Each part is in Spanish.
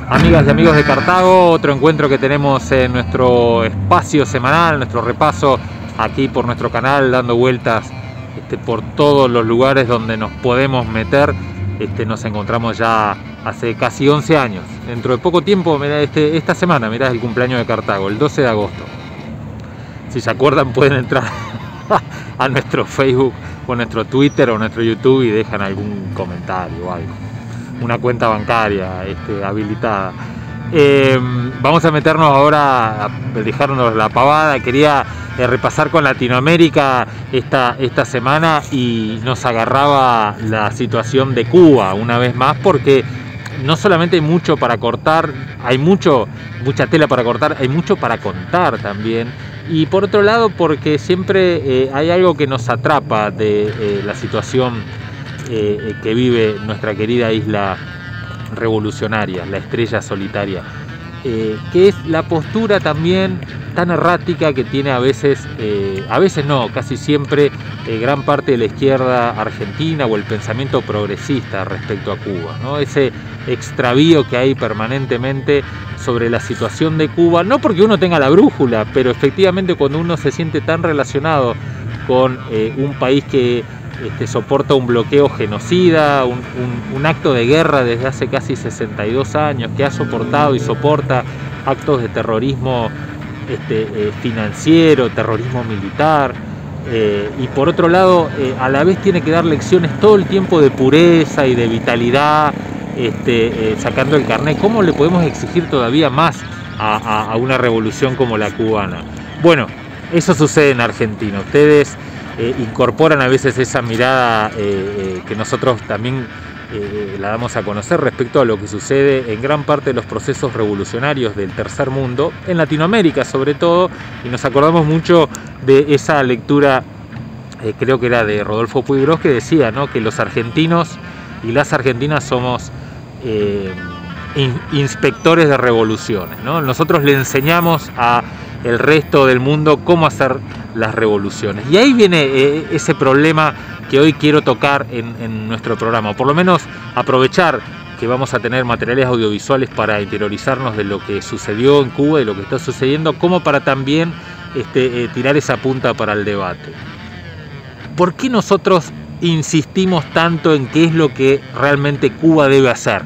Amigas y amigos de Cartago, otro encuentro que tenemos en nuestro espacio semanal, nuestro repaso aquí por nuestro canal, dando vueltas por todos los lugares donde nos podemos meter. Nos encontramos ya hace casi 11 años. Dentro de poco tiempo, mirá, esta semana, mirá, es el cumpleaños de Cartago, el 12 de agosto. Si se acuerdan pueden entrar a nuestro Facebook o nuestro Twitter o nuestro YouTube y dejan algún comentario o algo. Una cuenta bancaria habilitada. Vamos a meternos ahora, a dejarnos la pavada. Quería repasar con Latinoamérica esta semana y nos agarraba la situación de Cuba una vez más, porque no solamente hay mucho para cortar, hay mucha tela para cortar, hay mucho para contar también. Y por otro lado, porque siempre hay algo que nos atrapa de la situación que vive nuestra querida isla revolucionaria, la estrella solitaria, que es la postura también tan errática que tiene a veces no, casi siempre, gran parte de la izquierda argentina o el pensamiento progresista respecto a Cuba, ¿no? Ese extravío que hay permanentemente sobre la situación de Cuba, no porque uno tenga la brújula, pero efectivamente cuando uno se siente tan relacionado con un país que soporta un bloqueo genocida, un acto de guerra desde hace casi 62 años, que ha soportado y soporta actos de terrorismo financiero, terrorismo militar, y por otro lado a la vez tiene que dar lecciones todo el tiempo de pureza y de vitalidad, sacando el carnet. ¿Cómo le podemos exigir todavía más a una revolución como la cubana? Bueno, eso sucede en Argentina. Ustedes incorporan a veces esa mirada que nosotros también la damos a conocer respecto a lo que sucede en gran parte de los procesos revolucionarios del tercer mundo, en Latinoamérica sobre todo, y nos acordamos mucho de esa lectura, creo que era de Rodolfo Puiggrós, que decía, ¿no?, que los argentinos y las argentinas somos inspectores de revoluciones, ¿no? Nosotros le enseñamos a el resto del mundo cómo hacer las revoluciones. Y ahí viene ese problema que hoy quiero tocar en nuestro programa, o por lo menos aprovechar que vamos a tener materiales audiovisuales para interiorizarnos de lo que sucedió en Cuba y lo que está sucediendo, como para también tirar esa punta para el debate. ¿Por qué nosotros insistimos tanto en qué es lo que realmente Cuba debe hacer?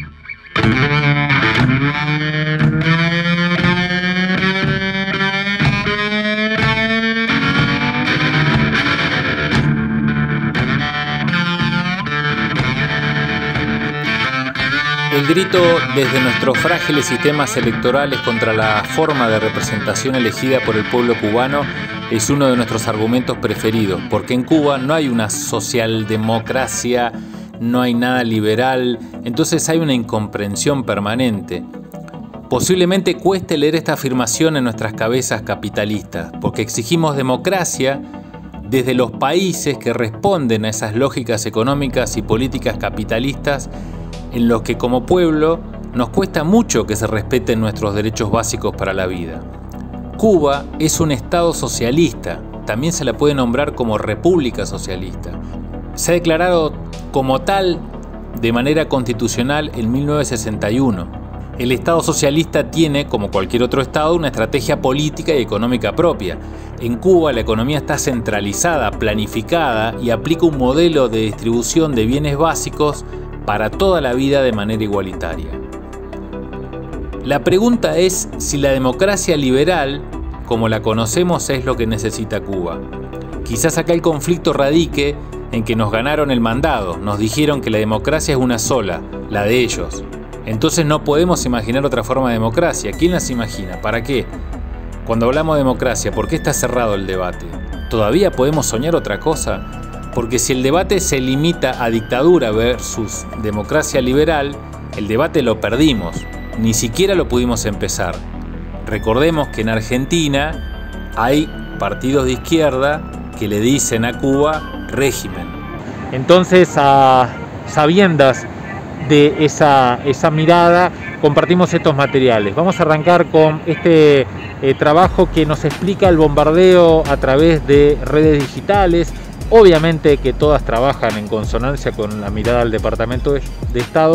El grito desde nuestros frágiles sistemas electorales contra la forma de representación elegida por el pueblo cubano es uno de nuestros argumentos preferidos, porque en Cuba no hay una socialdemocracia, no hay nada liberal, entonces hay una incomprensión permanente. Posiblemente cueste leer esta afirmación en nuestras cabezas capitalistas, porque exigimos democracia desde los países que responden a esas lógicas económicas y políticas capitalistas, en los que como pueblo nos cuesta mucho que se respeten nuestros derechos básicos para la vida. Cuba es un estado socialista, también se la puede nombrar como república socialista. Se ha declarado como tal de manera constitucional en 1961. El estado socialista tiene, como cualquier otro estado, una estrategia política y económica propia. En Cuba la economía está centralizada, planificada y aplica un modelo de distribución de bienes básicos para toda la vida de manera igualitaria. La pregunta es si la democracia liberal, como la conocemos, es lo que necesita Cuba. Quizás acá el conflicto radique en que nos ganaron el mandado, nos dijeron que la democracia es una sola, la de ellos. Entonces no podemos imaginar otra forma de democracia. ¿Quién las imagina? ¿Para qué? Cuando hablamos de democracia, ¿por qué está cerrado el debate? ¿Todavía podemos soñar otra cosa? Porque si el debate se limita a dictadura versus democracia liberal, el debate lo perdimos, ni siquiera lo pudimos empezar. Recordemos que en Argentina hay partidos de izquierda que le dicen a Cuba régimen. Entonces, a sabiendas de esa mirada, compartimos estos materiales. Vamos a arrancar con este trabajo que nos explica el bombardeo a través de redes digitales. Obviamente que todas trabajan en consonancia con la mirada del Departamento de Estado,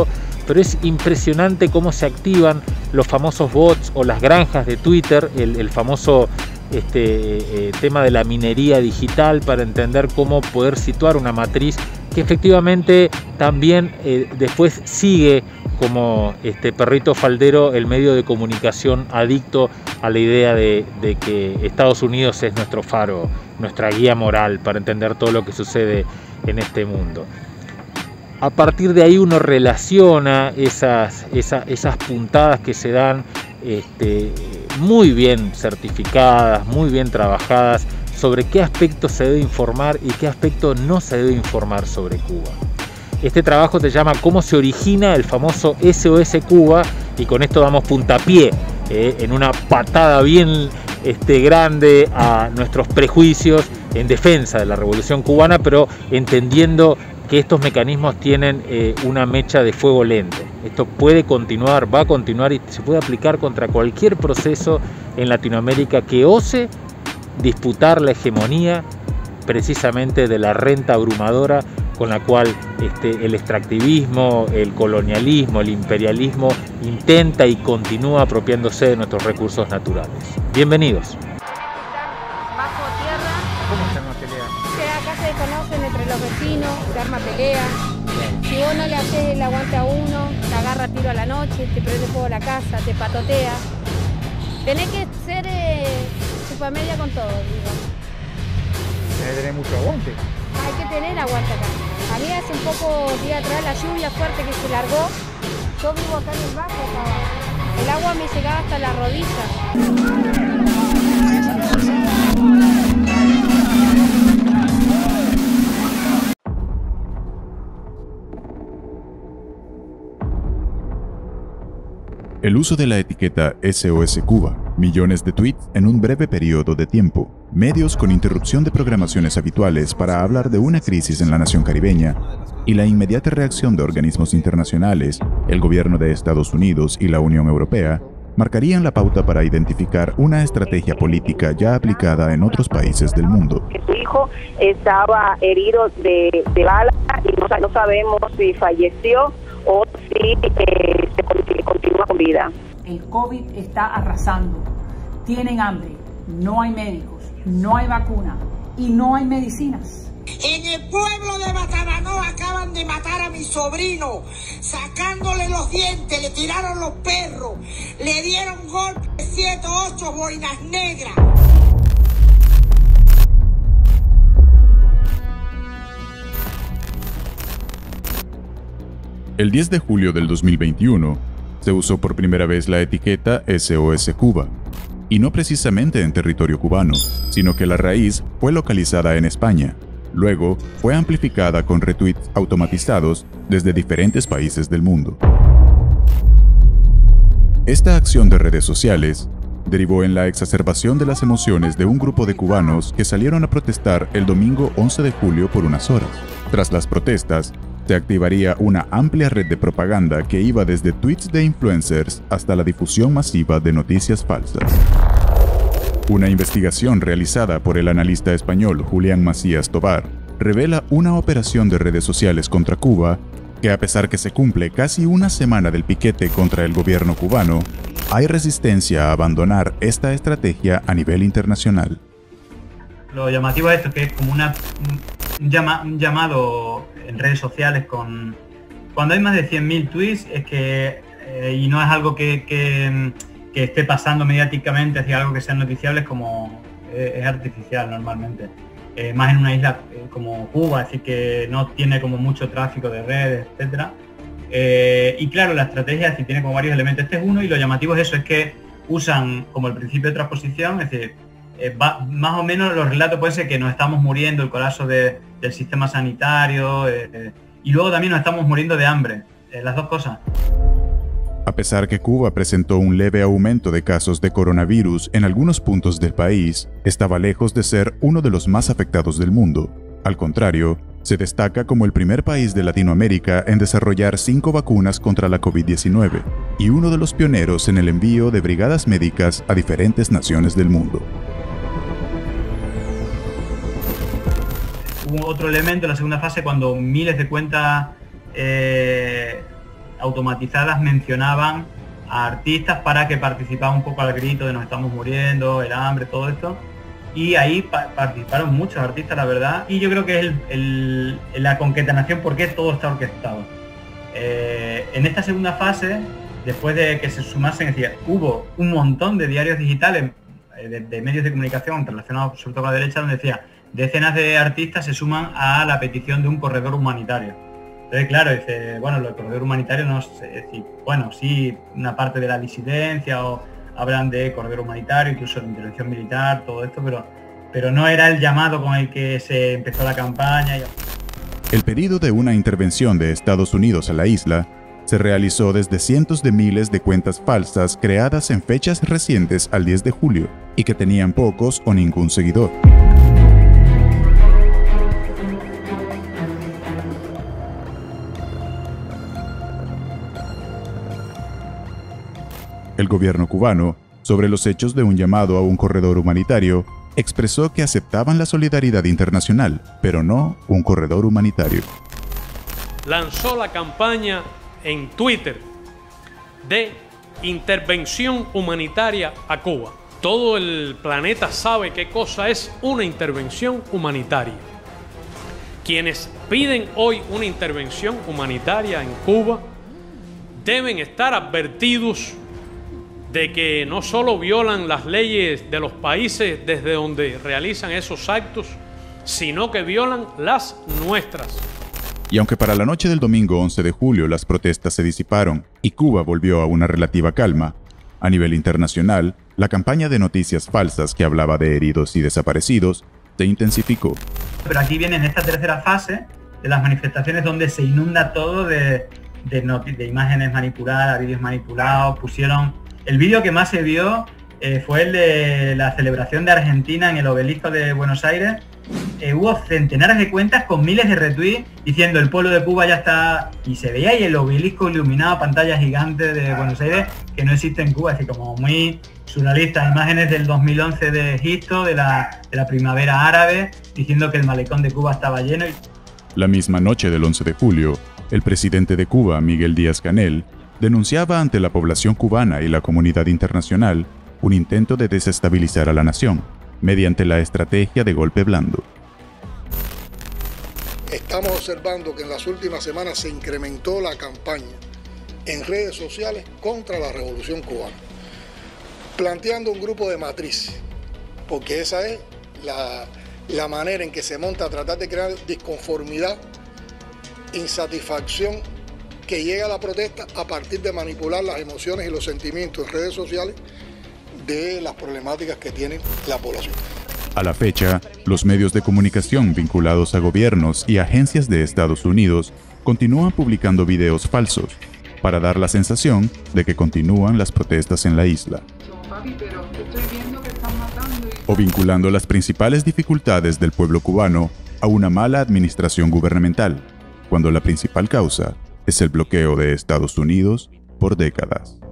pero es impresionante cómo se activan los famosos bots o las granjas de Twitter, el famoso tema de la minería digital, para entender cómo poder situar una matriz que efectivamente también después sigue como perrito faldero el medio de comunicación adicto a la idea de que Estados Unidos es nuestro faro, nuestra guía moral para entender todo lo que sucede en este mundo. A partir de ahí uno relaciona esas puntadas que se dan muy bien certificadas, muy bien trabajadas, sobre qué aspectos se debe informar y qué aspectos no se debe informar sobre Cuba. Este trabajo se llama ¿Cómo se origina el famoso SOS Cuba? Y con esto damos puntapié en una patada bien grande a nuestros prejuicios en defensa de la Revolución Cubana, pero entendiendo que estos mecanismos tienen una mecha de fuego lento. Esto puede continuar, va a continuar y se puede aplicar contra cualquier proceso en Latinoamérica que ose disputar la hegemonía precisamente de la renta abrumadora con la cual el extractivismo, el colonialismo, el imperialismo intenta y continúa apropiándose de nuestros recursos naturales. Bienvenidos. Bajo tierra. ¿Cómo se arma pelea? Acá se conocen entre los vecinos, se arma pelea. Si vos no le haces el aguante a uno, te agarra tiro a la noche, te prende fuego la casa, te patotea. Tenés que ser chupamedia con todo, digamos. Tenés que tener mucho aguante. Hay que tener aguante acá. A mí hace un poco día atrás la lluvia fuerte que se largó. Yo vivo acá en el bajo, el agua me llegaba hasta la rodilla. El uso de la etiqueta SOS Cuba, millones de tweets en un breve periodo de tiempo, medios con interrupción de programaciones habituales para hablar de una crisis en la nación caribeña y la inmediata reacción de organismos internacionales, el gobierno de Estados Unidos y la Unión Europea, marcarían la pauta para identificar una estrategia política ya aplicada en otros países del mundo. Su hijo estaba herido de bala y no sabemos si falleció o si se continúa con vida. El COVID está arrasando. Tienen hambre, no hay médicos, no hay vacuna y no hay medicinas. En el pueblo de Bataranó acaban de matar a mi sobrino, sacándole los dientes, le tiraron los perros, le dieron golpes, 7 o 8 boinas negras. El 10 de julio del 2021, se usó por primera vez la etiqueta SOS Cuba, y no precisamente en territorio cubano, sino que la raíz fue localizada en España. Luego, fue amplificada con retweets automatizados desde diferentes países del mundo. Esta acción de redes sociales derivó en la exacerbación de las emociones de un grupo de cubanos que salieron a protestar el domingo 11 de julio por unas horas. Tras las protestas, se activaría una amplia red de propaganda que iba desde tweets de influencers hasta la difusión masiva de noticias falsas. Una investigación realizada por el analista español Julián Macías Tobar revela una operación de redes sociales contra Cuba que, a pesar que se cumple casi una semana del piquete contra el gobierno cubano, hay resistencia a abandonar esta estrategia a nivel internacional. Lo llamativo de esto es que es como un llamado en redes sociales cuando hay más de 100.000 tweets, es que y no es algo que esté pasando mediáticamente hacia algo que sea noticiable, es como es artificial normalmente, más en una isla como Cuba, así que no tiene como mucho tráfico de redes, etcétera. Y claro, la estrategia sí tiene como varios elementos. Este es uno, y lo llamativo es eso, es que usan como el principio de transposición, es decir, más o menos los relatos pueden ser que nos estamos muriendo, el colapso del sistema sanitario, y luego también nos estamos muriendo de hambre, las dos cosas. A pesar que Cuba presentó un leve aumento de casos de coronavirus en algunos puntos del país, estaba lejos de ser uno de los más afectados del mundo. Al contrario, se destaca como el primer país de Latinoamérica en desarrollar 5 vacunas contra la COVID-19 y uno de los pioneros en el envío de brigadas médicas a diferentes naciones del mundo. Hubo otro elemento en la segunda fase cuando miles de cuentas automatizadas mencionaban a artistas para que participaban un poco al grito de nos estamos muriendo, el hambre, todo esto. Y ahí participaron muchos artistas, la verdad. Y yo creo que es la concatenación porque todo está orquestado. En esta segunda fase, después de que se sumasen, es decir, hubo un montón de diarios digitales, de medios de comunicación relacionados sobre todo con la derecha, donde decía, decenas de artistas se suman a la petición de un corredor humanitario. Entonces, claro, dice, bueno, lo del corredor humanitario no sé, es decir, bueno, sí, una parte de la disidencia, o hablan de corredor humanitario, incluso de intervención militar, todo esto, pero no era el llamado con el que se empezó la campaña. El pedido de una intervención de Estados Unidos a la isla se realizó desde cientos de miles de cuentas falsas creadas en fechas recientes al 10 de julio y que tenían pocos o ningún seguidor. El gobierno cubano, sobre los hechos de un llamado a un corredor humanitario, expresó que aceptaban la solidaridad internacional, pero no un corredor humanitario. Lanzó la campaña en Twitter de intervención humanitaria a Cuba. Todo el planeta sabe qué cosa es una intervención humanitaria. Quienes piden hoy una intervención humanitaria en Cuba deben estar advertidos de que no solo violan las leyes de los países desde donde realizan esos actos, sino que violan las nuestras. Y aunque para la noche del domingo 11 de julio las protestas se disiparon y Cuba volvió a una relativa calma, a nivel internacional, la campaña de noticias falsas que hablaba de heridos y desaparecidos se intensificó. Pero aquí viene en esta tercera fase de las manifestaciones donde se inunda todo de imágenes manipuladas, vídeos manipulados. Pusieron el vídeo que más se vio fue el de la celebración de Argentina en el obelisco de Buenos Aires. Hubo centenares de cuentas con miles de retweets diciendo el pueblo de Cuba ya está, y se veía ahí el obelisco iluminado, pantalla gigante de Buenos Aires que no existe en Cuba, así como muy surrealista. Imágenes del 2011 de Egipto, de la primavera árabe, diciendo que el malecón de Cuba estaba lleno. La misma noche del 11 de julio, el presidente de Cuba, Miguel Díaz-Canel, denunciaba ante la población cubana y la comunidad internacional un intento de desestabilizar a la nación mediante la estrategia de golpe blando. Estamos observando que en las últimas semanas se incrementó la campaña en redes sociales contra la revolución cubana, planteando un grupo de matriz, porque esa es la manera en que se monta a tratar de crear disconformidad, insatisfacción, que llega a la protesta a partir de manipular las emociones y los sentimientos en redes sociales de las problemáticas que tiene la población. A la fecha, los medios de comunicación vinculados a gobiernos y agencias de Estados Unidos continúan publicando videos falsos para dar la sensación de que continúan las protestas en la isla, o vinculando las principales dificultades del pueblo cubano a una mala administración gubernamental, cuando la principal causa es el bloqueo de Estados Unidos por décadas.